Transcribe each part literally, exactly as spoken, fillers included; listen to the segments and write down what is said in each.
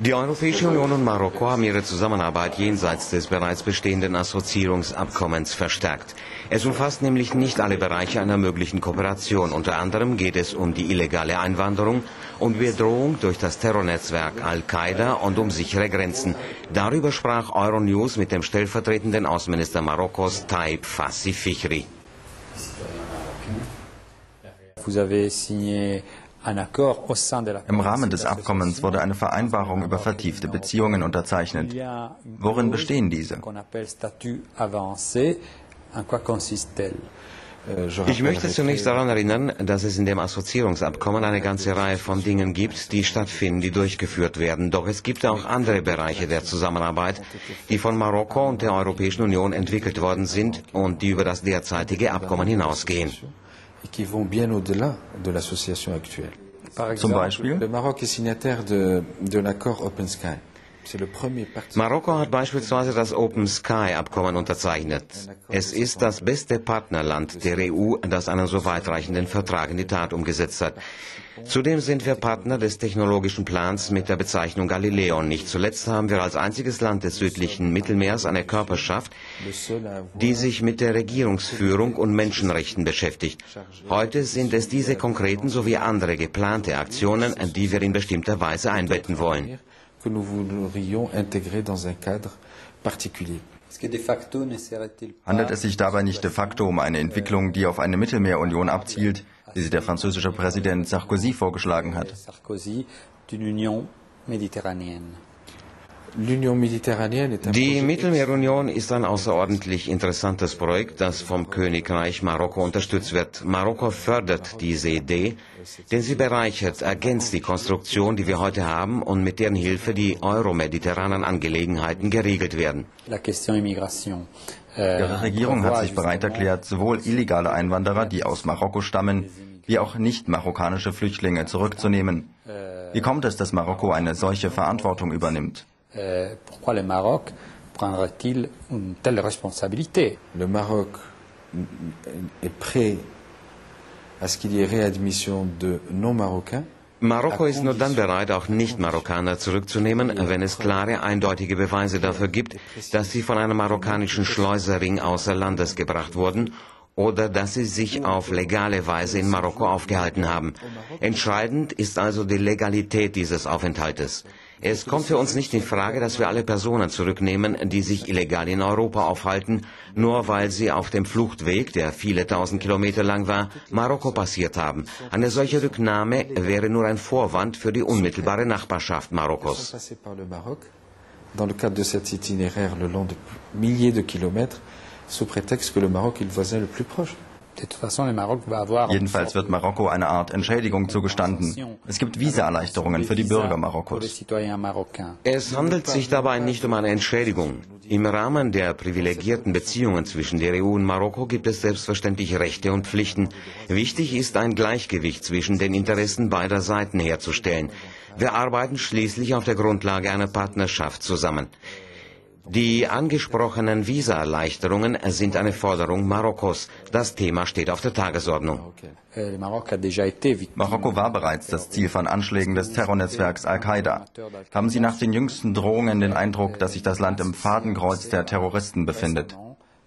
Die Europäische Union und Marokko haben ihre Zusammenarbeit jenseits des bereits bestehenden Assoziierungsabkommens verstärkt. Es umfasst nämlich nicht alle Bereiche einer möglichen Kooperation. Unter anderem geht es um die illegale Einwanderung und Bedrohung durch das Terrornetzwerk Al-Qaida und um sichere Grenzen. Darüber sprach Euronews mit dem stellvertretenden Außenminister Marokkos Taib Fassi Fichri. Vous avez signé Im Rahmen des Abkommens wurde eine Vereinbarung über vertiefte Beziehungen unterzeichnet. Worin bestehen diese? Ich möchte zunächst daran erinnern, dass es in dem Assoziierungsabkommen eine ganze Reihe von Dingen gibt, die stattfinden, die durchgeführt werden. Doch es gibt auch andere Bereiche der Zusammenarbeit, die von Marokko und der Europäischen Union entwickelt worden sind und die über das derzeitige Abkommen hinausgehen. Zum Beispiel? Marokko hat beispielsweise das Open Sky Abkommen unterzeichnet. Es ist das beste Partnerland der E U, das einen so weitreichenden Vertrag in die Tat umgesetzt hat. Zudem sind wir Partner des technologischen Plans mit der Bezeichnung Galileo. Nicht zuletzt haben wir als einziges Land des südlichen Mittelmeers eine Körperschaft, die sich mit der Regierungsführung und Menschenrechten beschäftigt. Heute sind es diese konkreten sowie andere geplante Aktionen, die wir in bestimmter Weise einbetten wollen. Handelt es sich dabei nicht de facto um eine Entwicklung, die auf eine Mittelmeerunion abzielt, wie sie der französische Präsident Sarkozy vorgeschlagen hat? Die Mittelmeerunion ist ein außerordentlich interessantes Projekt, das vom Königreich Marokko unterstützt wird. Marokko fördert diese Idee, denn sie bereichert, ergänzt die Konstruktion, die wir heute haben und mit deren Hilfe die euromediterranen Angelegenheiten geregelt werden. Ihre Regierung hat sich bereit erklärt, sowohl illegale Einwanderer, die aus Marokko stammen, wie auch nicht-marokkanische Flüchtlinge zurückzunehmen. Wie kommt es, dass Marokko eine solche Verantwortung übernimmt? Pourquoi le Maroc prendrait-il une telle responsabilité? Le Maroc est prêt à ce qu'il y ait réadmission de non-marocains. Marokko ist nur dann bereit, auch Nicht-Marokkaner zurückzunehmen, wenn es klare, eindeutige Beweise dafür gibt, dass sie von einem marokkanischen Schleuserring außer Landes gebracht wurden oder dass sie sich auf legale Weise in Marokko aufgehalten haben. Entscheidend ist also die Legalität dieses Aufenthaltes. Es kommt für uns nicht in Frage, dass wir alle Personen zurücknehmen, die sich illegal in Europa aufhalten, nur weil sie auf dem Fluchtweg, der viele tausend Kilometer lang war, Marokko passiert haben. Eine solche Rücknahme wäre nur ein Vorwand für die unmittelbare Nachbarschaft Marokkos. Dans le cadre de cet itinéraire le long de milliers de kilomètres, sous prétexte que le Maroc est le voisin le plus proche. Jedenfalls wird Marokko eine Art Entschädigung zugestanden. Es gibt Visaerleichterungen für die Bürger Marokkos. Es handelt sich dabei nicht um eine Entschädigung. Im Rahmen der privilegierten Beziehungen zwischen der E U und Marokko gibt es selbstverständlich Rechte und Pflichten. Wichtig ist, ein Gleichgewicht zwischen den Interessen beider Seiten herzustellen. Wir arbeiten schließlich auf der Grundlage einer Partnerschaft zusammen. Die angesprochenen Visaerleichterungen sind eine Forderung Marokkos. Das Thema steht auf der Tagesordnung. Marokko war bereits das Ziel von Anschlägen des Terrornetzwerks Al-Qaida. Haben Sie nach den jüngsten Drohungen den Eindruck, dass sich das Land im Fadenkreuz der Terroristen befindet?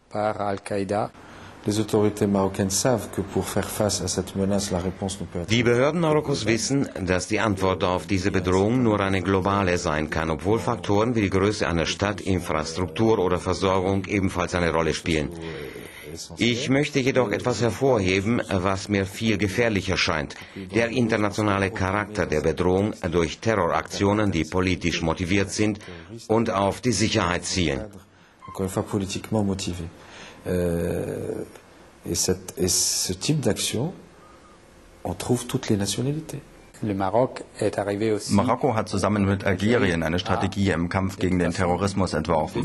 Die Behörden Marokkos wissen, dass die Antwort auf diese Bedrohung nur eine globale sein kann, obwohl Faktoren wie die Größe einer Stadt, Infrastruktur oder Versorgung ebenfalls eine Rolle spielen. Ich möchte jedoch etwas hervorheben, was mir viel gefährlicher scheint: der internationale Charakter der Bedrohung durch Terroraktionen, die politisch motiviert sind und auf die Sicherheit zielen. Euh, et, cette, et ce type d'action, on trouve toutes les nationalités. Marokko hat zusammen mit Algerien eine Strategie im Kampf gegen den Terrorismus entworfen.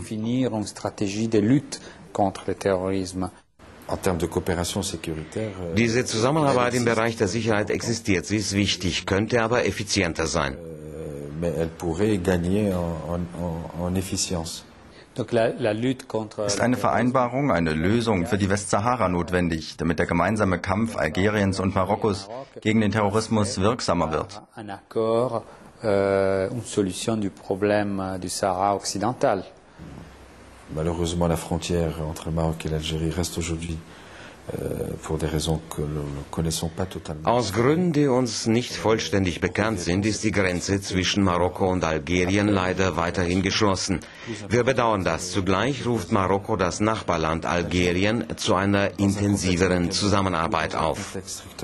Diese Zusammenarbeit im Bereich der Sicherheit existiert. Sie ist wichtig, könnte aber effizienter sein. Mais elle pourrait gagner en, en, en efficience. Ist eine Vereinbarung, eine Lösung für die Westsahara notwendig, damit der gemeinsame Kampf Algeriens und Marokkos gegen den Terrorismus wirksamer wird? euh, une solution du problème du Sahara occidental. Malheureusement, la frontière entre le Maroc et l'Algérie reste aujourd'hui, euh, pour des raisons que nous ne connaissons pas totalement. Aus Gründen, die uns nicht vollständig bekannt sind, ist die Grenze zwischen Marokko und Algerien leider weiterhin geschlossen. Wir bedauern das. Zugleich ruft Marokko das Nachbarland Algerien zu einer intensiveren Zusammenarbeit auf.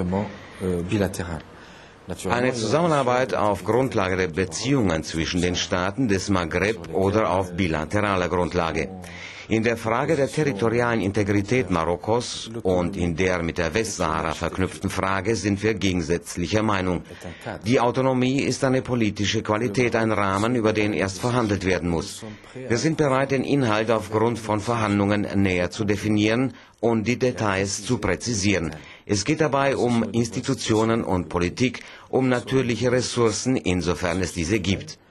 Eine Zusammenarbeit auf Grundlage der Beziehungen zwischen den Staaten des Maghreb oder auf bilateraler Grundlage. In der Frage der territorialen Integrität Marokkos und in der mit der Westsahara verknüpften Frage sind wir gegensätzlicher Meinung. Die Autonomie ist eine politische Qualität, ein Rahmen, über den erst verhandelt werden muss. Wir sind bereit, den Inhalt aufgrund von Verhandlungen näher zu definieren und die Details zu präzisieren. Es geht dabei um Institutionen und Politik, um natürliche Ressourcen, insofern es diese gibt.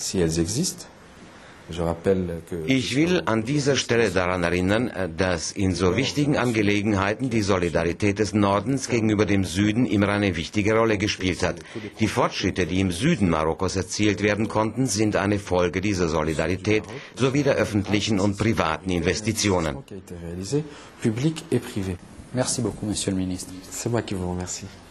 Ich will an dieser Stelle daran erinnern, dass in so wichtigen Angelegenheiten die Solidarität des Nordens gegenüber dem Süden immer eine wichtige Rolle gespielt hat. Die Fortschritte, die im Süden Marokkos erzielt werden konnten, sind eine Folge dieser Solidarität sowie der öffentlichen und privaten Investitionen. Merci beaucoup, Monsieur le Ministre. C'est moi qui vous remercie.